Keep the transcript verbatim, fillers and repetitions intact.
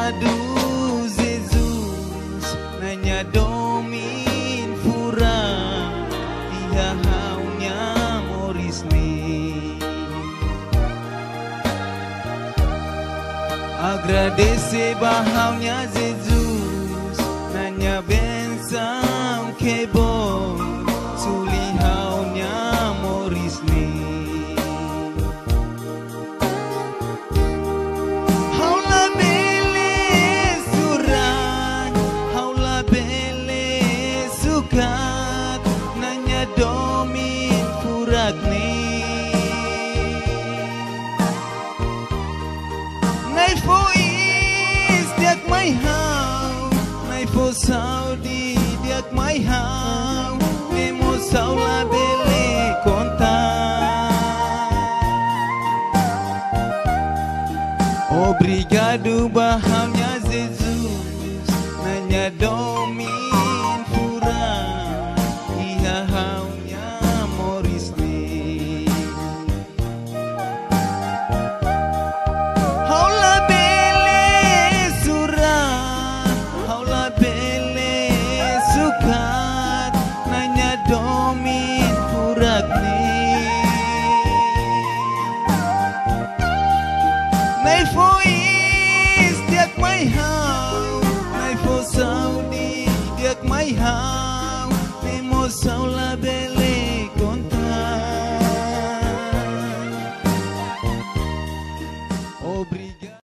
Obrigado, Jesus, nanya domin fura dia haunya morisni. Agradece bahaunya Jesus, nanya benção que bom suli haunya morisni. Nanya domin furagni Nai fo is diak mai hau Nai fo Saudi diak mai hau Nemo saula bele konta Obrigado bahaunya Jesus Nanya domin domin furagni Nai fo is diak mai hau Nai fo Saudi diak mai hau Nemo saula bel